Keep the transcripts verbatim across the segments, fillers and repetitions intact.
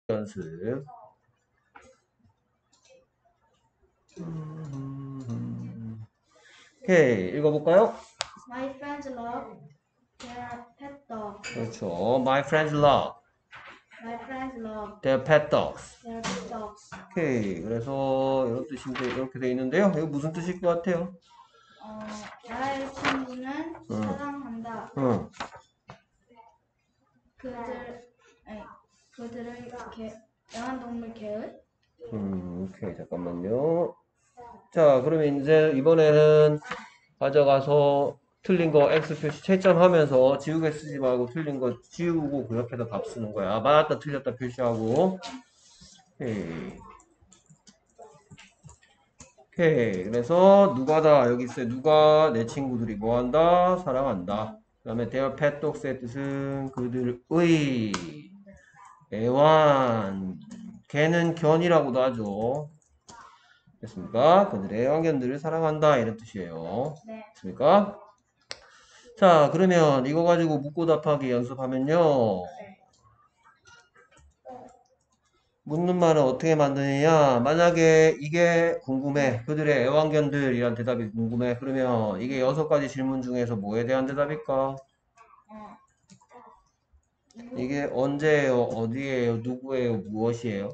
연습. 오케이, 읽어볼까요? My friends love their pet dogs. 그렇죠. My friends love My friends love their pet dogs. their pet dogs. 오케이, 그래서 이런 뜻인데 이렇게 돼 있는데요. 이거 무슨 뜻일 것 같아요? 어, 나의 친구는 응. 사랑한다. 응. 그들, 아니, 그들의 개, 애완동물 개를. 음, 오케이, 잠깐만요. 자, 그러면 이제 이번에는 가져가서 틀린 거 X 표시 채점하면서 지우개 쓰지 말고 틀린 거 지우고 그 옆에다 값 쓰는 거야. 맞다, 틀렸다 표시하고. 오케이. 오케이. 그래서 누가다 여기 있어요. 누가 내 친구들이 뭐한다? 사랑한다. 그 다음에 their pet dogs의 뜻은 그들의 애완. 걔는 견이라고도 하죠. 됐습니까? 그들의 애완견들을 사랑한다 이런 뜻이에요. 네. 됐습니까? 자, 그러면 이거 가지고 묻고 답하기 연습하면요. 묻는 말은 어떻게 만드느냐? 만약에 이게 궁금해. 그들의 애완견들이란 대답이 궁금해. 그러면 이게 여섯 가지 질문 중에서 뭐에 대한 대답일까? 어, 이게 언제예요? 어디예요? 누구예요? 무엇이에요?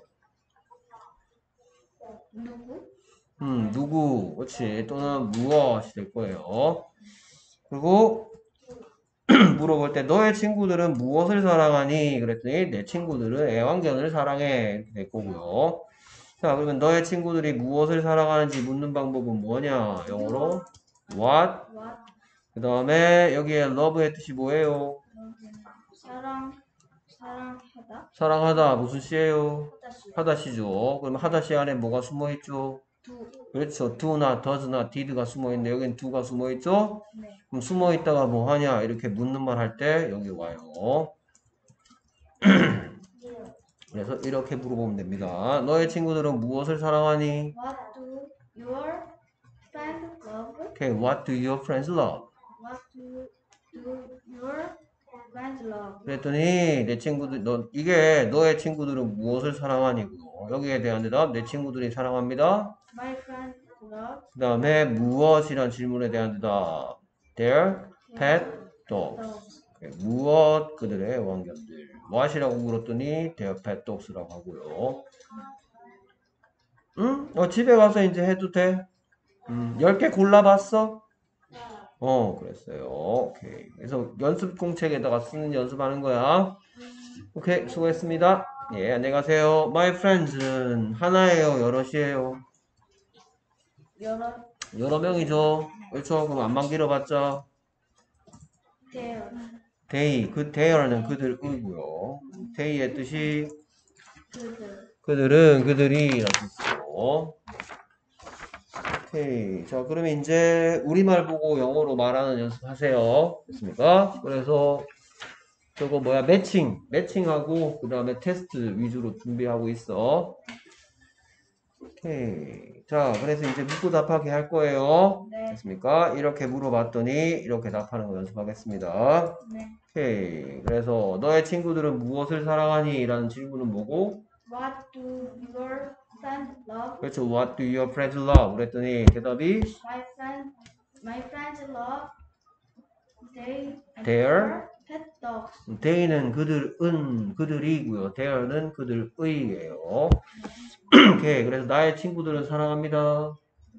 누구? 음, 누구, 그렇지. 또는 무엇이 될 거예요. 그리고 물어볼 때 너의 친구들은 무엇을 사랑하니? 그랬더니 내 친구들은 애완견을 사랑해. 이렇게 될 거고요. 자, 그러면 너의 친구들이 무엇을 사랑하는지 묻는 방법은 뭐냐? 영어로 what? What? 그 다음에 여기에 love의 뜻이 뭐예요? 사랑, 사랑하다. 사랑하다 무슨 시예요? 하다시. 하다시죠. 그러면 하다시 안에 뭐가 숨어 있죠? 두. 그렇죠. do나 does나 did가 숨어 있는데 여기는 do가 숨어 있죠? 네. 그럼 숨어 있다가 뭐 하냐? 이렇게 묻는 말 할 때 여기 와요. 그래서 이렇게 물어보면 됩니다. 너의 친구들은 무엇을 사랑하니? What do your friends love? Okay, what do your friends love? What do, do your friends love? 그랬더니 내 친구들 너 이게 너의 친구들은 무엇을 사랑하니고 여기에 대한 대답 내 친구들이 사랑합니다. My friends love 그 다음에 무엇이란 질문에 대한 대답 their pet dogs. dogs. 오케이, 무엇 그들의 애완견들 무엇이라고 물었더니 their pet dogs라고 하고요. 응? 어, 집에 가서 이제 해도 돼? 음, 열 개 골라봤어? 어, 그랬어요. 오케이. 그래서 연습 공책에다가 쓰는 연습하는 거야. 오케이, 수고했습니다. 예, 안녕히 가세요. My friends는 하나예요, 여럿이에요? 여러 여러 명이죠. 그렇죠? 그럼 안만 길어봤자 their they, 그 there는 그들이고요. they의 뜻이 그들. 그들은 그들이라는 뜻이고. 오케이. 자, 그러면 이제 우리말 보고 영어로 말하는 연습하세요. 됐습니까? 그래서 저거 뭐야 매칭 매칭하고 그 다음에 테스트 위주로 준비하고 있어. 오케이. 자, 그래서 이제 묻고 답하기 할 거예요. 네. 됐습니까? 이렇게 물어봤더니 이렇게 답하는 거 연습하겠습니다. 네. 오케이. 그래서 너의 친구들은 무엇을 사랑하니? 라는 질문은 뭐고? What do your friends love? 그렇죠. What do your friends love? 그랬더니 대답이 My friend, my friends love they their pet dogs. they는 그들은 그들이고요. there는 그들의예요. 오케이. 그래서 나의 친구들은 사랑합니다. 어,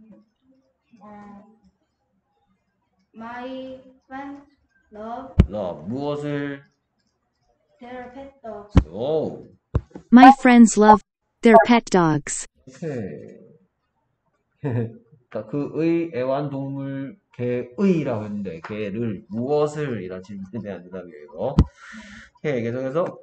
my friends love love 무엇을? their pet dogs. 오. My friends love their pet dogs. 오케이. 그러니까 그의 애완동물 개의라고 했는데 개를 무엇을 이란 질문에 대한 대답이에요. 오케이. 계속해서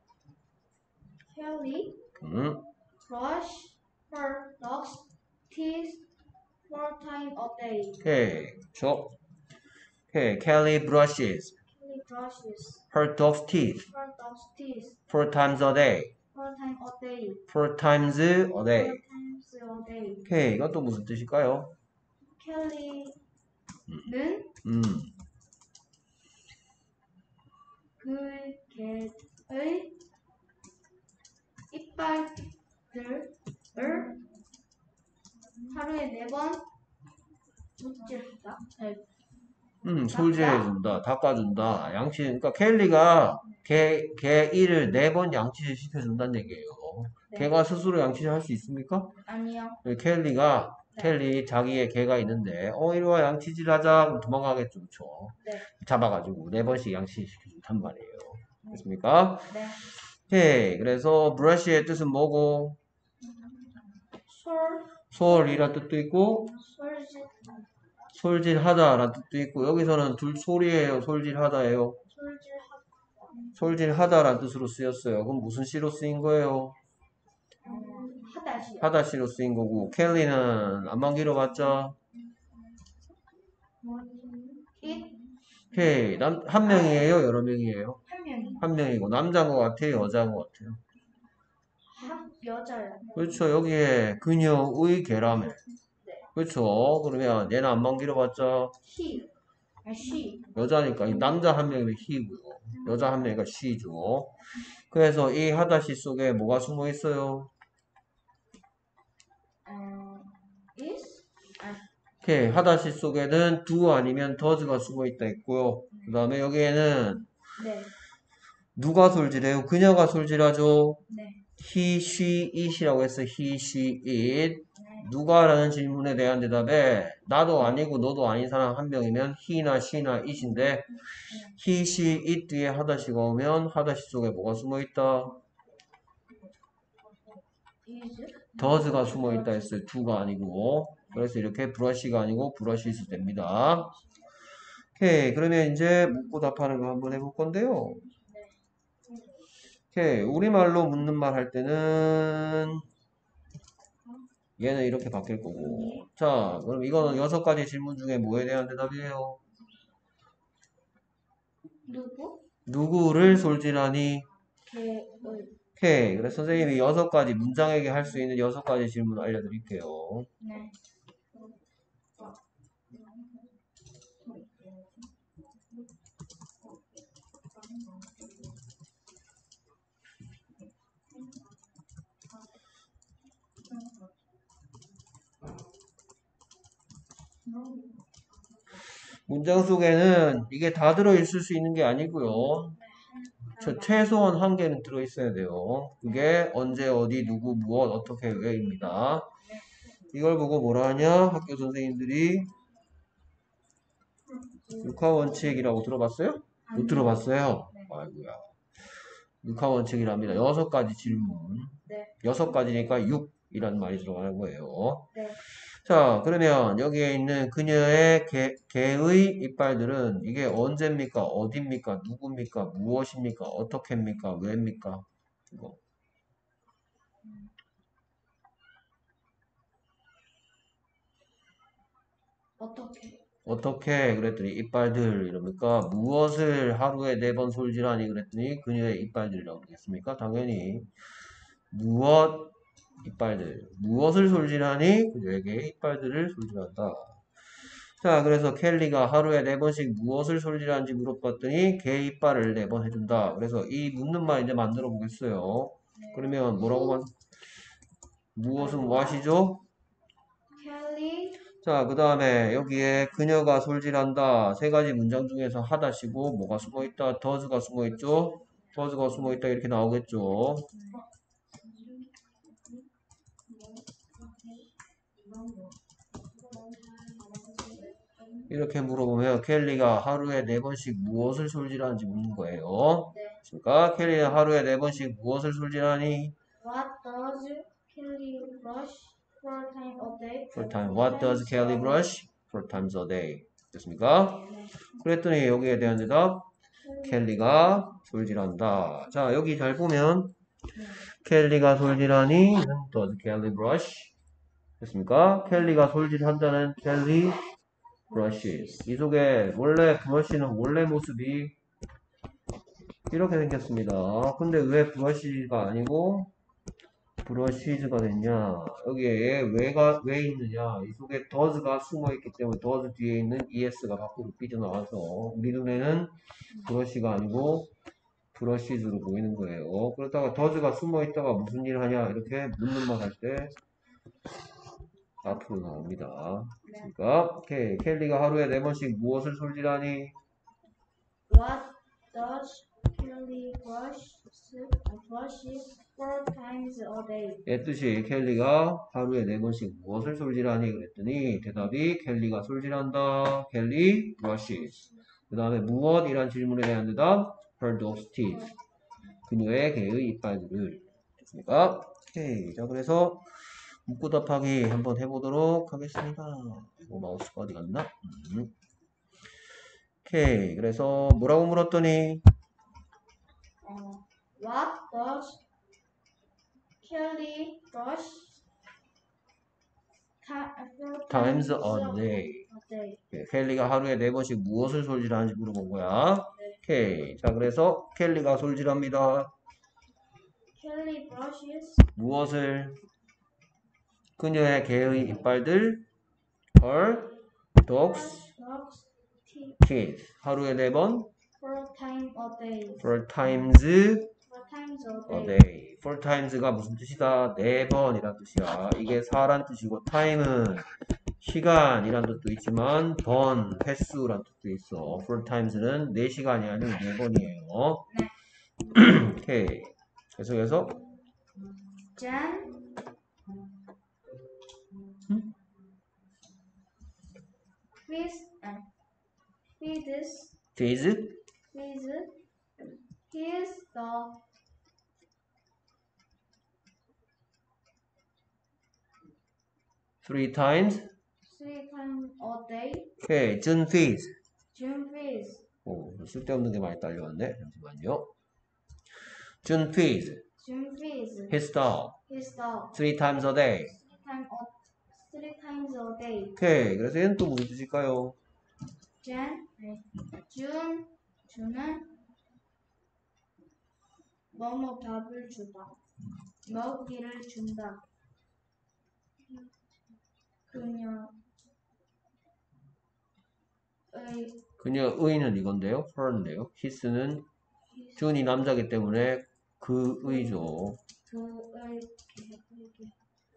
Kelly 음. brush her dog's teeth four times a day. 오케이. 그렇죠. 오케이. Kelly brushes Kelly brushes her dog's teeth her dog's teeth four times a day. four times a day. four times a Four day. times a day. 오케이. 이건 또 무슨 뜻일까요? 켈리는 음. 그 개의 입 이빨들을 하루에 네 번 묻질한다. 네. 음, 솔질해준다, 닦아준다, 양치, 그러니까 켈리가 개, 개 일을 네 번 양치를 시켜준다는 얘기예요. 네. 개가 스스로 양치를 할 수 있습니까? 아니요. 켈리가, 네. 켈리 자기의 개가 있는데, 어, 이리 와, 양치질 하자. 그럼 도망가겠죠, 그쵸? 네. 잡아가지고 네 번씩 양치시켜준단 말이에요. 됐습니까? 네. 오케이. 그래서 브러쉬의 뜻은 뭐고? 솔, 솔이란 뜻도 있고, 솔질, 솔질하다라는 뜻도 있고, 여기서는 둘 솔이에요, 솔질하다예요. 솔질하다. 솔질하다라는 뜻으로 쓰였어요. 그럼 무슨 시로 쓰인 거예요? 음, 하다시요. 하다 시로 쓰인 거고, 켈리는 안만 길어봤자, it 오케이. 남, 한 명이에요, 여러 명이에요? 한 명이. 한 명이고, 남자인 것 같아요, 여자인 것 같아요? 한 여자요. 그렇죠. 여기에 그녀의 개라며. 네. 그렇죠. 그러면 얘는 안만 길어봤자, he, 아, she. 여자니까 이 남자 한 명이면 he고요. 여자 한 명이니까 she죠. 그래서 이 하다시 속에 뭐가 숨어 있어요? 어, is, 아, 오케이. 하다시 속에는 do 아니면 does가 숨어 있다 있고요. 그 다음에 여기에는 네, 누가 솔질해요? 그녀가 솔질하죠. 네, he, she, it이라고 했어요. he, she, it. 네. 누가라는 질문에 대한 대답에 나도 아니고 너도 아닌 사람 한 명이면 he나 she나 it인데 he, she, it 뒤에 하다시가 오면 하다시 속에 뭐가 숨어 있다? is, does가 숨어 있다 했어요. do가 아니고. 그래서 이렇게 브러쉬가 아니고 브러쉬스 됩니다. 오케이. 그러면 이제 묻고 답하는 거 한번 해볼 건데요. 오케이. 우리말로 묻는 말 할 때는 얘는 이렇게 바뀔 거고. 자, 그럼 이거는 여섯 가지 질문 중에 뭐에 대한 대답이에요? 누구? 누구를 솔질하니? 개의, 오케이. 그래서 선생님이 여섯 가지 문장에게 할 수 있는 여섯 가지 질문 알려드릴게요. 네. 문장 속에는 이게 다 들어있을 수 있는 게 아니고요. 저 최소한 한 개는 들어있어야 돼요. 그게 언제, 어디, 누구, 무엇, 어떻게, 왜입니다. 이걸 보고 뭐라 하냐? 학교 선생님들이 육하 원칙이라고 들어봤어요? 못 들어봤어요? 아이고야. 육하 원칙이랍니다. 여섯 가지 질문. 네. 여섯 가지니까 육이라는 말이 들어가는 거예요. 네. 자, 그러면 여기에 있는 그녀의 개, 개의 이빨들은 이게 언제입니까? 어디입니까? 누굽니까? 무엇입니까? 어떻게입니까? 왜입니까? 이거. 어떻게? 어떻게 그랬더니 이빨들 이럽니까? 무엇을 하루에 네 번 솔질하니 그랬더니 그녀의 이빨들이라고 그러겠습니까? 당연히 무엇 이빨들 무엇을 솔질하니 그녀에게 이빨들을 솔질한다. 자, 그래서 켈리가 하루에 네 번씩 무엇을 솔질하는지 물어봤더니 개 이빨을 네 번 해준다. 그래서 이 묻는 말 이제 만들어 보겠어요. 그러면 뭐라고 만 무엇은 무엇이죠? 켈리, 자, 그 다음에 여기에 그녀가 솔질한다. 세 가지 문장 중에서 하다시고 뭐가 숨어있다? 더즈가 숨어있죠? 더즈가 숨어있다 이렇게 나오겠죠? 이렇게 물어보면 켈리가 하루에 네 번씩 무엇을 솔질하는지 묻는 거예요. 네. 그러니까 켈리는 하루에 네 번씩 무엇을 솔질하니? What does Kelly brush four times a day? Four times. What does Kelly brush? Four times a day. 됐습니까? 그랬더니 여기에 대한 대답 켈리가 솔질한다. 자, 여기 잘 보면 켈리가 솔질하니 does Kelly brush? 됐습니까? 켈리가 솔질한다는 켈리 brushes. 이 속에 원래 브러쉬는 원래 모습이 이렇게 생겼습니다. 근데 왜 브러쉬가 아니고 브러쉬즈가 됐냐? 여기에 왜가 왜 있느냐? 이 속에 does가 숨어 있기 때문에 does 뒤에 있는 es가 밖으로 삐져나와서 우리 눈에는 브러쉬가 아니고 브러시즈로 보이는 거예요. 그렇다가 does가 숨어 있다가 무슨 일 하냐 이렇게 묻는 말 할 때 앞으로 나옵니다. 그러니까 오케이. 켈리가 하루에 네 번씩 무엇을 솔질하니? What does Kelly brush brushes four times a day? 의 뜻이 켈리가 하루에 네 번씩 무엇을 솔질하니? 그랬더니 대답이 켈리가 솔질한다. 켈리 brushes. 그 다음에 무엇이란 질문에 대한 대답 her dog's teeth. 그녀의 개의 이빨들을. 됐습니까? 오케이. 자, 그래서 묻고 답하기 한번 해보도록 하겠습니다. 이거 마우스가 어디 갔나? 음. 오케이. 그래서 뭐라고 물었더니 Uh, what does Kelly brush ta- four times a a day. a day? 예, 켈리가 하루에 네 번씩 무엇을 솔질하는지 물어본 거야. 오케이. 자, 그래서 켈리가 솔질합니다. Kelly brushes 무엇을? 그녀의 개의 이빨들 her dog's dog's teeth teeth. 하루에 네 번 four times a day. four times Four times a a day. day. four times가 무슨 뜻이다? 네 번이란 뜻이야. 이게 사란 뜻이고 time은 시간이란 뜻도 있지만 번, 횟수란 뜻도 있어. four times는 네 시간이 아니고 네 번이에요. 오케이. 계속해서 Jen feeds uh, feeds feeds feeds his dog three times. three times a day. 오케이. 준 feeds. June feeds 오, 쓸데없는 게 많이 딸려왔네. 잠시만요. 준 feeds June feeds his dog his dog three times a day. three times a three times a day. 오케이. 그래서 얘는 또 무슨 뜻일까요? Jen 네. June 주는 뭐뭐 밥을 주다 먹이를 준다 그녀의 그녀의는 이건데요. her인데요. his는 준이 남자기 때문에 그의죠. 그의 계획이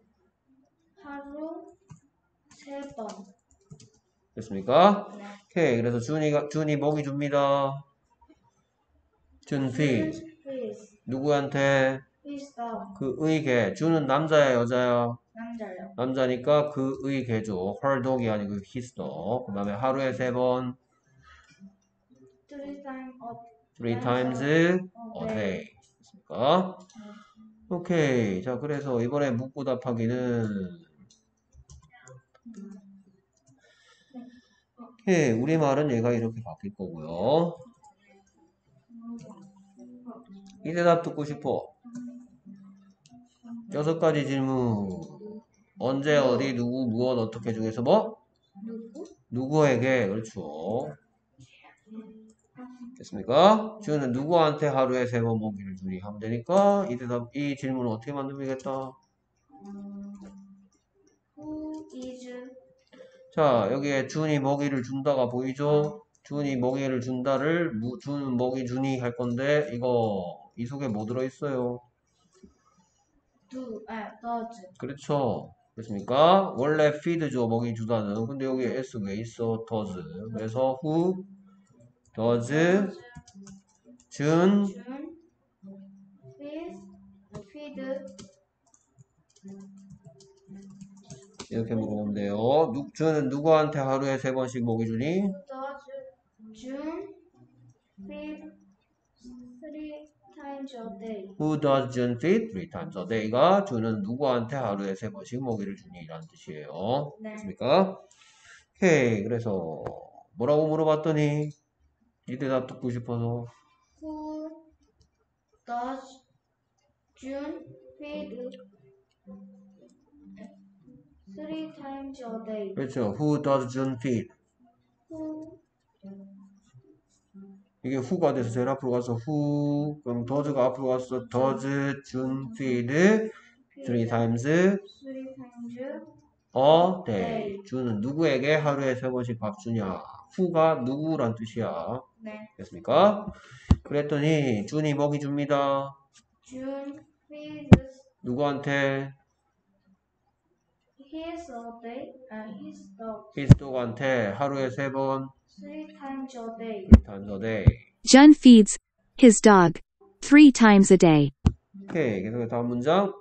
하루 세 번. 됐습니까? 네. 오케이. 그래서 준이가 준이 먹이 줍니다. 준 feeds. feeds 누구한테? his dog 그의 개. 준은 남자야 여자야? 남자요. 남자니까 그의 개죠. her dog이 아니고 his dog. 그 다음에 하루에 세 번. Three times a three times a day. 됐습니까? 오케이. 자, 그래서 이번에 묻고 답하기는 오케이. 우리말은 얘가 이렇게 바뀔 거고요. 이 대답 듣고 싶어. 여섯 가지 질문. 언제, 어디, 누구, 무엇, 어떻게 중에서 뭐? 누구? 누구에게. 그렇죠. 됐습니까? 주는 누구한테 하루에 세 번 먹이를 주니 하면 되니까 이 대답, 이 질문을 어떻게 만들면 되겠다? Who is 자, 여기에 준이 먹이를 준다가 보이죠? 준이 먹이를 준다를 무, 준 먹이 준이 할 건데 이거 이 속에 뭐 들어있어요? do? 아, does. 그렇죠. 됐습니까? 원래 feed죠. 먹이 주다는. 근데 여기 s 왜 있어? does. 그래서 who does 준 June feeds feed 이렇게 물어보면 돼요. 누, 준은 누구한테 하루에 세 번씩 먹이 주니? Who does June feed three times a day? Who does June feed three times a day가 준은 누구한테 하루에 세 번씩 먹이를 주니? 라는 뜻이에요. 네. 됐습니까? 오케이. 그래서 뭐라고 물어봤더니 이 대답 듣고 싶어서 Who does June feed three times a day? 그렇죠. Who does June feed? Who 이게 who가 돼서 제일 앞으로 가서 who 그럼 does가 앞으로 가서 does June feed three times three times a day. 준은 누구에게 하루에 세 번씩 밥 주냐? who가 누구란 뜻이야. 네. 됐습니까? 그랬더니 준이 먹이 줍니다. June feeds 누구한테? his a day and his dog 히스독한테 하루에 세 번. three times a day. 단서대. Jun feeds his dog three times a day. 오케이. 계속해서 다음 문장.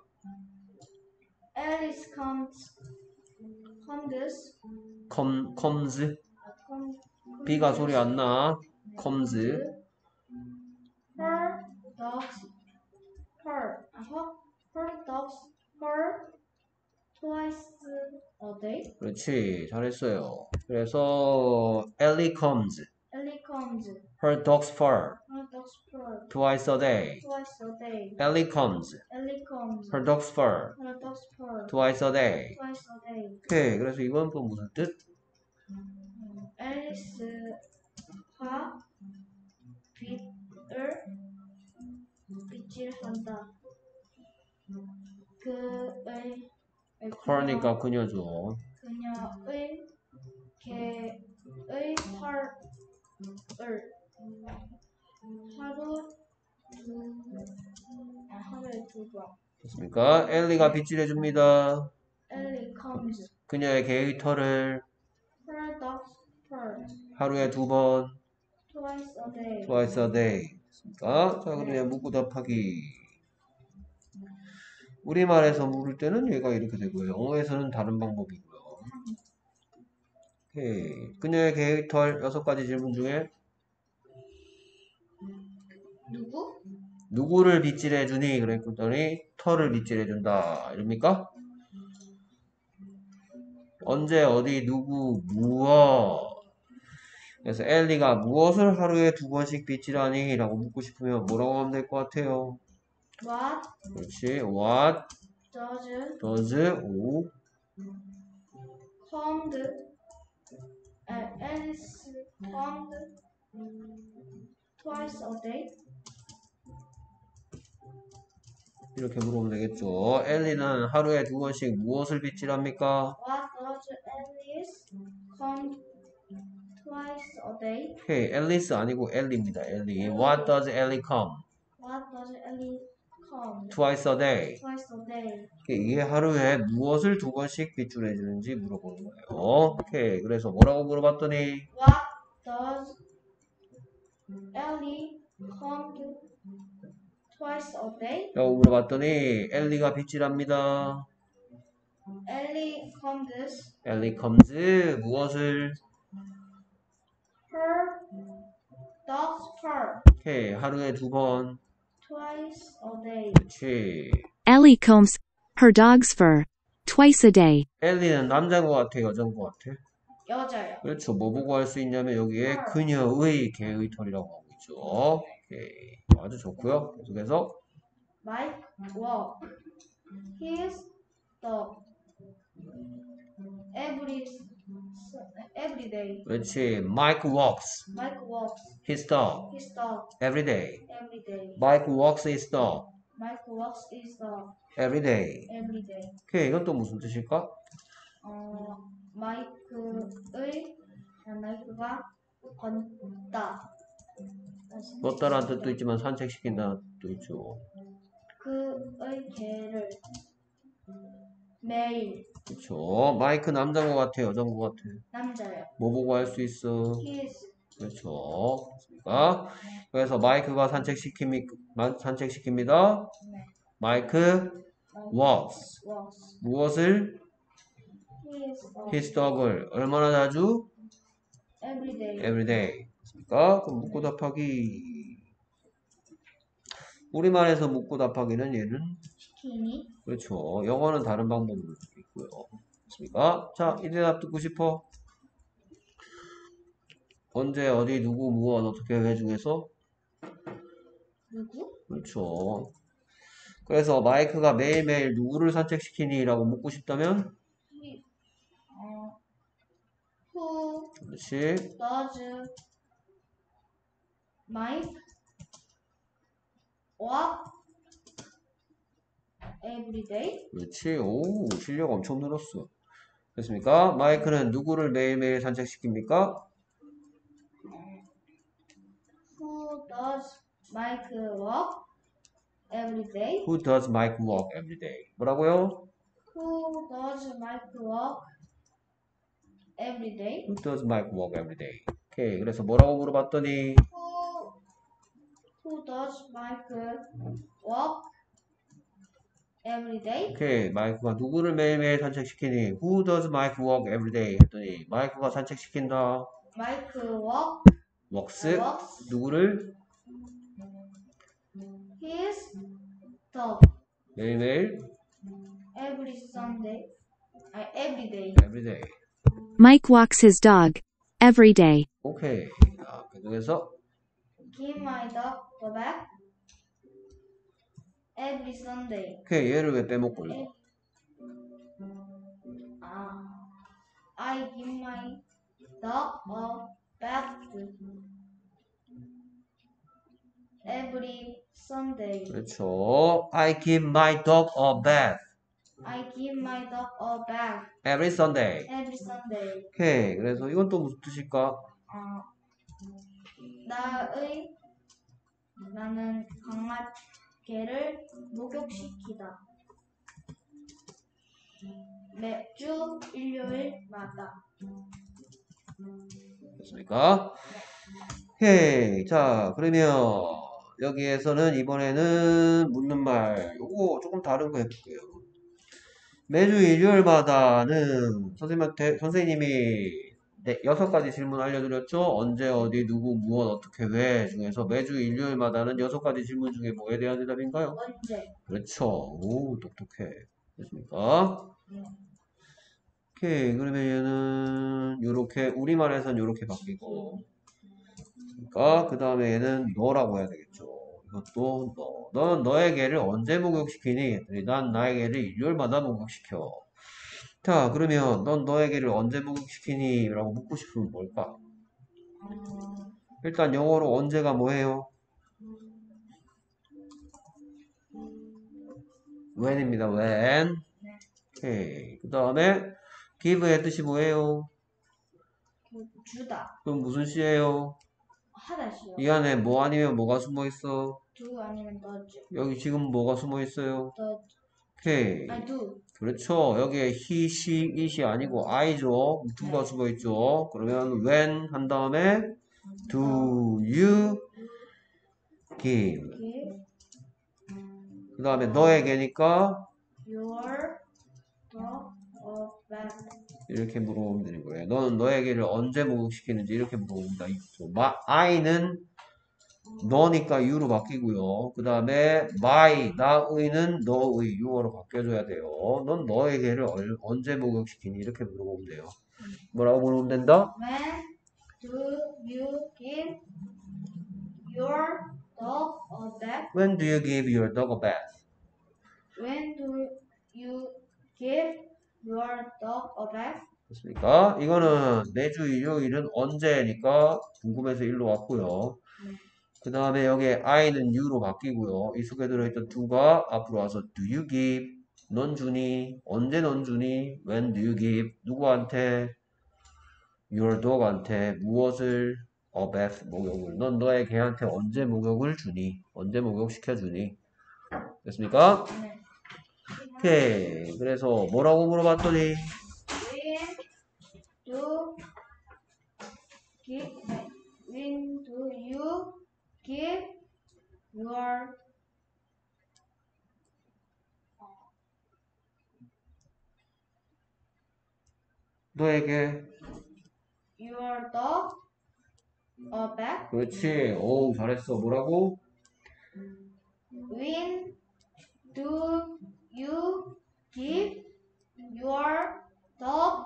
Alice comes comes come, comes. comes B가 소리 안 나. comes. her dogs her her her dogs her twice a day. 그렇지. 잘했어요. 그래서 Ellie comes. Ellie comes Her dog's fur. her dogs fur Twice a day. twice a day. Ellie comes. Ellie comes Her dog's fur. her dogs fur Twice a day. twice a day. 오케이. 그래서 이번 건 무슨 뜻? 앨리스가 빛을 빗질한다. 그의 그러니까 그녀죠. 그녀의 개의 털을 하루 두 아, 하루에 두 번. 됐습니까? 엘리가 빗질해줍니다. Ellie comes 그녀의 개의 털을 her dog's fur 하루에 두 번. twice a day. Twice a day. 됐습니까? 자, 그러면 묻고 답하기. 우리말에서 물을 때는 얘가 이렇게 되고요. 영어에서는 다른 방법이고요. 오케이. 그녀의 개의 털 여섯 가지 질문 중에 누구? 누구를 빗질해주니? 그랬더니 털을 빗질해준다. 이럽니까? 언제, 어디, 누구, 무엇. 그래서 엘리가 무엇을 하루에 두 번씩 빗질하니? 라고 묻고 싶으면 뭐라고 하면 될 것 같아요? What 그렇지. What does does 오 comes uh, Alice comes twice a day? 이렇게 물어보면 되겠죠. 엘리는 하루에 두 번씩 무엇을 빗질합니까? What does Alice come twice a day? 오케이. 앨리스 아니고 엘리입니다. 엘리. What does Ellie come? What does Ellie come Twice a day. twice a day? 이게 하루에 무엇을 두 번씩 빗줄해 주는지 물어보는 거예요. 오케이. 그래서 뭐라고 물어봤더니 What does Ellie come twice a day? 라고 물어봤더니 엘리가 빗질합니다. Ellie comes 엘리 comes 무엇을? her dog's fur 오케이. 하루에 두 번. twice a day. 그렇지. Ellie combs her dog's fur twice a day. 엘리는 남자인 것 같아, 여자인 것 같아? 여자요. 그렇죠. 뭐 보고 할 수 있냐면 여기에 그녀의 개의 털이라고 하고 있죠. 오케이. 아주 좋고요. 계속해서 Mike walk his dog every every day. 그렇지. Mike walks Mike walks his dog his dog every day. every day. Mike walks his dog Mike walks his dog every day. every day. 오케이. 이건 또 무슨 뜻일까? 어, 마이크의 마이크가 걷다. 걷다라는 뜻도 있지만 산책시킨다는 뜻도 있죠. 그의 개를 매일 그렇죠. 마이크 남자인 것 같아, 여자인 것 같아? 남자요. 뭐 보고 할 수 있어? His 그렇죠. 그렇습니까? 그래서 마이크가 산책시킵니, 산책시킵니다. 네. 마이크 walks. walks 무엇을? his dog his dog을 얼마나 자주? every day. every day. 그렇습니까? 그럼 묻고 답하기. 우리말에서 묻고 답하기는 얘는 시키니 그렇죠. 영어는 다른 방법으로 있고요. 그렇습니까? 자, 이 대답 듣고 싶어? 언제, 어디, 누구, 무엇, 어떻게 회 중에서? 누구? 그렇죠. 그래서 마이크가 매일매일 누구를 산책시키니? 라고 묻고 싶다면? He, 어, who 그렇지. does Mike walk every day? 그렇지. 오, 실력 엄청 늘었어. 됐습니까? 마이크는 누구를 매일매일 산책시킵니까? Who does Mike walk every day? Who does Mike walk every day? 뭐라고요? Who does Mike walk every day? Who does Mike walk every day? 오케이. 그래서 뭐라고 물어봤더니 Who Who does Mike walk every day? 오케이. 마이크가 누구를 매일매일 산책시키니? Who does Mike walk every day? 했더니 마이크가 산책시킨다. Mike walk walks walks 누구를? his dog 매일매일 every Sunday. Uh, every day. every day. Mike walks his dog every day. 오케이. 자, 그중에서 Give my dog a bath every Sunday. 오케이. 얘를 왜 빼먹고 읽어? 아, I give my dog a bath every Sunday. 그렇죠. I give my dog a bath I give my dog a bath every Sunday. every Sunday. 오케이. 그래서 이건 또 무슨 뜻일까? 어, 나의 나는 강아지를 목욕시키다. 매주 일요일마다. 됐습니까? 오케이. 자, 그러면 여기에서는 이번에는 묻는 말 요거 조금 다른 거 해볼게요. 매주 일요일마다는 선생님한테 선생님이 네, 여섯 가지 질문 알려드렸죠? 언제, 어디, 누구, 무엇, 어떻게, 왜 중에서 매주 일요일마다는 여섯 가지 질문 중에 뭐에 대한 대답인가요? 언제? 그렇죠. 오, 똑똑해. 됐습니까? 네. 오케이. 그러면 얘는 요렇게 우리말에선 요렇게 바뀌고 그러니까 그 다음에 얘는 너라고 해야 되겠죠. 이것도 너. 너는 너의 개를 언제 목욕시키니? 했더니 난 나의 개를 일요일마다 목욕시켜. 자, 그러면 넌 너의 개를 언제 목욕시키니? 라고 묻고 싶으면 뭘까? 어, 일단 영어로 언제가 뭐예요? when입니다. when. 오케이. 그 다음에 give의 뜻이 뭐예요? 그 주다. 그럼 무슨 시예요? 하다시요. 이 안에 뭐 아니면 뭐가 숨어 있어? 두 아니면 더즈. 여기 지금 뭐가 숨어 있어요? 더즈. 오케이. 아니 두. 그렇죠. 여기에 he, she, it이 아니고 I죠. 두가 숨어 있죠. 그러면 when 한 다음에 do you give. Give 그 다음에 너에게니까 your dog a bath. 이렇게 물어보면 되는 거예요. 너는 너에게를 언제 목욕시키는지 이렇게 물어봅니다. 마, I는 너니까 you로 바뀌고요. 그 다음에 my, 나의는 너의 유어로 바뀌어줘야 돼요. 넌 너에게를 얼- 언제 목욕시키니? 이렇게 물어보면 돼요. 뭐라고 물어보면 된다? When do you give your dog a bath? When do you give your dog a bath? When do you give your dog a bath? 됐습니까? 이거는 매주 일요일은 언제니까 궁금해서 일로 왔고요. 그 다음에 여기에 I는 U로 바뀌고요. 이 속에 들어있던 do가 앞으로 와서 do you give? 넌 주니? 언제 넌 주니? When do you give? 누구한테? Your dog한테 무엇을? A bath, 목욕을. 넌 너의 개한테 언제 목욕을 주니? 언제 목욕시켜 주니? 됐습니까? 네. 오케이. 그래서 뭐라고 물어봤더니 When do give when do you give your 너에게 your dog a bath? 그렇지. 오, 잘했어. 뭐라고? When do you give your dog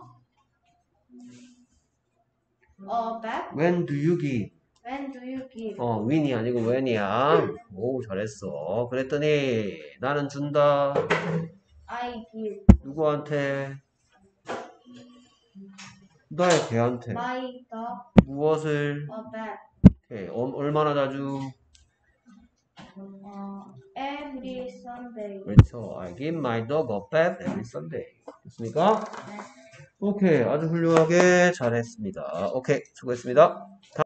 a bath? When do you give? When do you give? 어, when이 아니고 when이야. 오, 잘했어. 그랬더니 나는 준다. I give 누구한테? 너의 개한테. my dog 무엇을? a bath. 오케이. 어, 얼마나 자주? 어, every Sunday. 그렇죠. I give my dog a bath every Sunday. 됐습니까? 네. 오케이. 아주 훌륭하게 잘했습니다. 오케이. 수고했습니다.